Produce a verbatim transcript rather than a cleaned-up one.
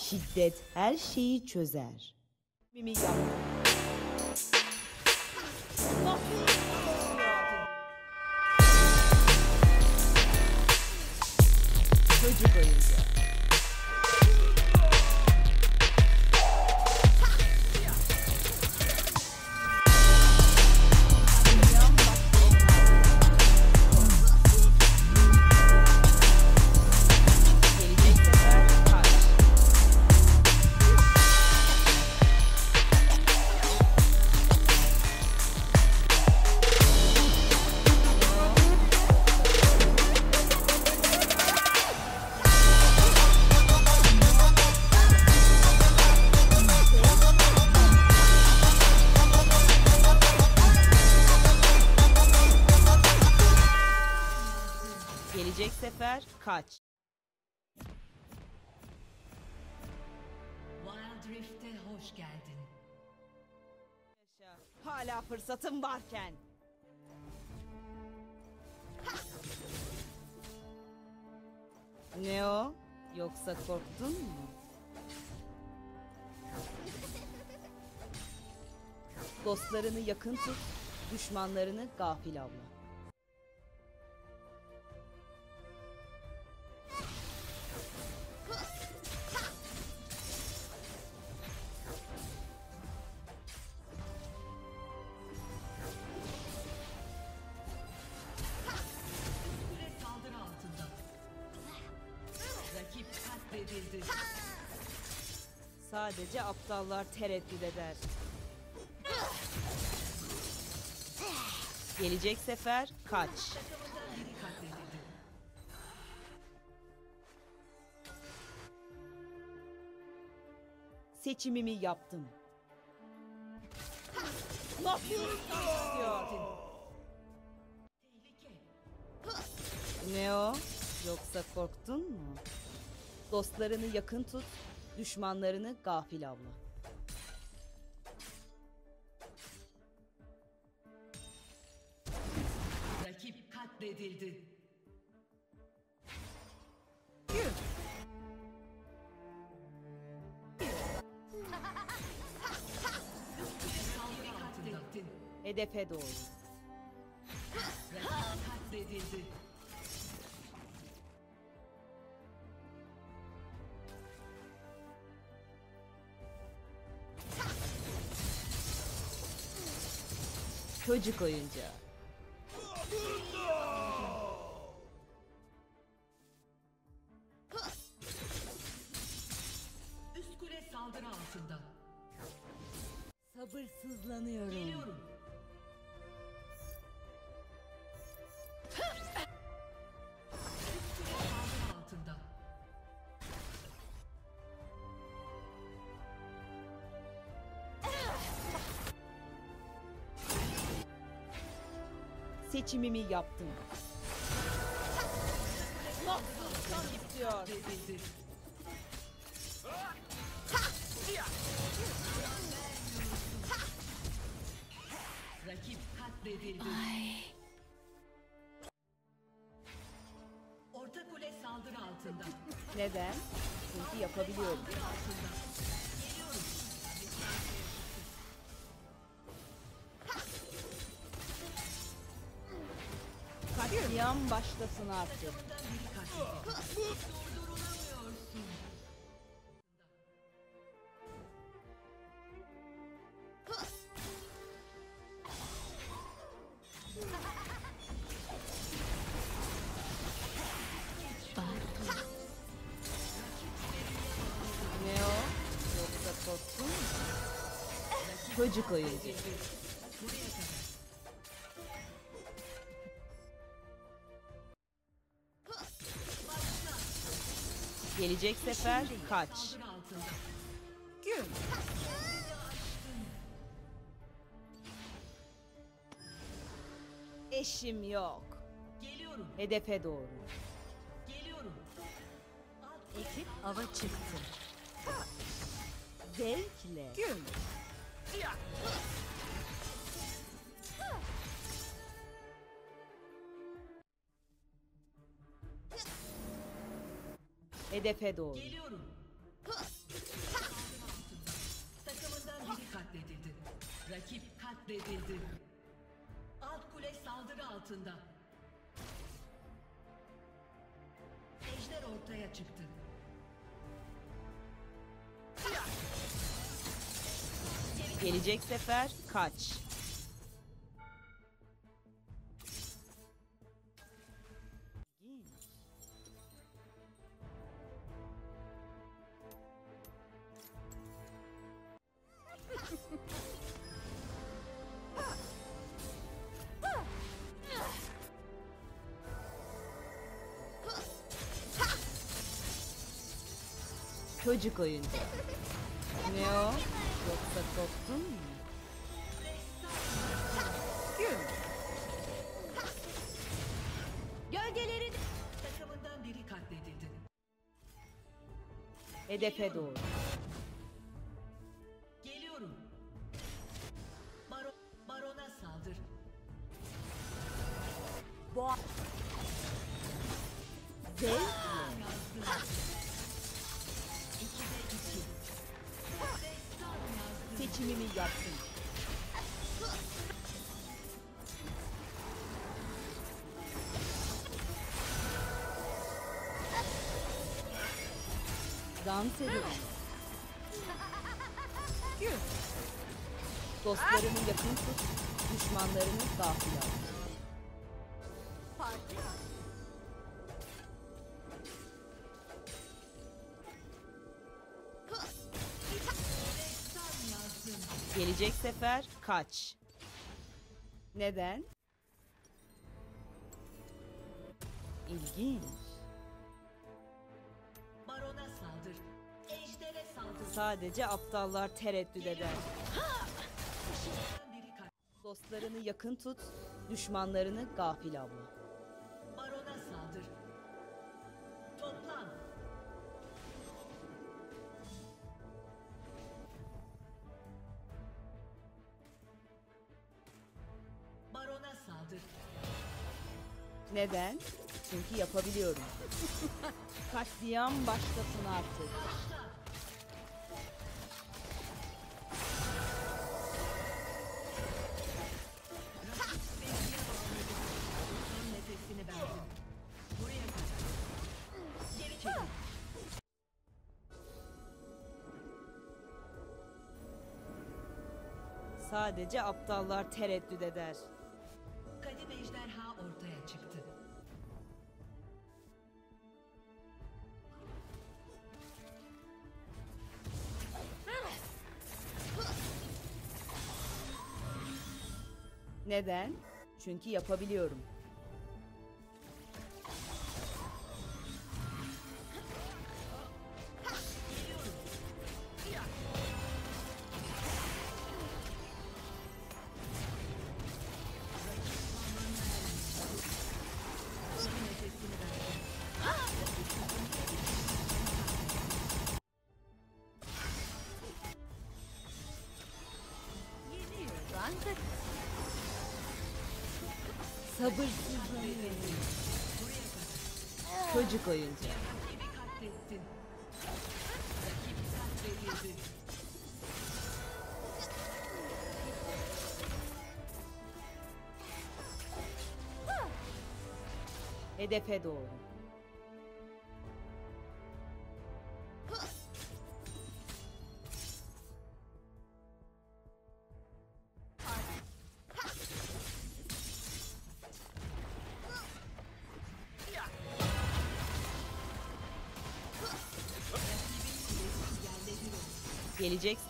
Şiddet her şeyi çözer. Mimi yap. Çocuk oyuncağı. Gelecek sefer kaç. Wild Rift'e hoş geldin. Yaşa. Hala fırsatım varken. Ne o? Yoksa korktun mu? Dostlarını yakın tut, düşmanlarını gafil avla. Kule saldırı altında. Rakip katledildi. Sadece aptallar tereddüt eder. Gelecek sefer kaç. Takımından biri katledildi. Seçimimi yaptım. Nasıl istiyor? Tehlike. Ne o? Yoksa korktun mu? Dostlarını yakın tut, düşmanlarını gafil avla. Rakip katledildi. Yürü. Saldırı katlettin. Hedefe doğru. Rakip katledildi. Çocuk oyuncağı. Üst kule saldırı altında. Sabırsızlanıyorum. Geliyorum. Üst kule saldırı altında. Seçimimi yaptım. Nasıl istiyor? Katledildi. Rakip katledildi. Orta kule saldırı altında. Neden? Çünkü yapabiliyorum. Saldırı altında. Geliyorum. Katliam başlasın artık. Takımından biri katledildi. Durdurulamıyorsun. Ne o? Yoksa korktun mu? Çocuk oyuncu. Buraya kadar. Gelecek sefer kaç. Saldırı altında. Gün. Eşim yok. Geliyorum. Hedefe doğru. Geliyorum. Ekip ava çıktı. Zevkle. Gün. Hedefe doğru. Geliyorum. altında. Ejder ortaya çıktı. Gelecek sefer kaç. Çocuk oyuncu. Ne o? Yoksa korktun mu? Güm. Gölgelerin takımından biri katledildi. Hedefe doğru. Geliyorum. Baro Barona saldır. Boğa. Zevkle. Yazdım. İkide iki. Destan yazdım. Seçimimi yaptım. Dans edelim. Gül. Dostlarını yakın tut, düşmanlarını gafil al. Destan yazdım. Gelecek sefer kaç. Neden? İlginç. Barona saldır. Ejdere saldır. Sadece aptallar tereddüt eder. Takımından biri kat. Dostlarını yakın tut, düşmanlarını gafil avla. Barona saldır. Toplan. Barona saldır. Neden? Çünkü yapabiliyorum. Katliam başlasın artık. Başla. Rakip beziye bakıyordu. Son nefesini verdim. Buraya kadar. Geri çekil. Sadece aptallar tereddüt eder. Kadim ejderha ortaya çıktı. Neden? Çünkü yapabiliyorum. Son nefesini verdim. Yeni yıldan sabırsızlanıyorum. Buraya kadar. Çocuk oyuncu. Rakibi katlettin. Rakip katledildi. Hedefe doğru. Gelecek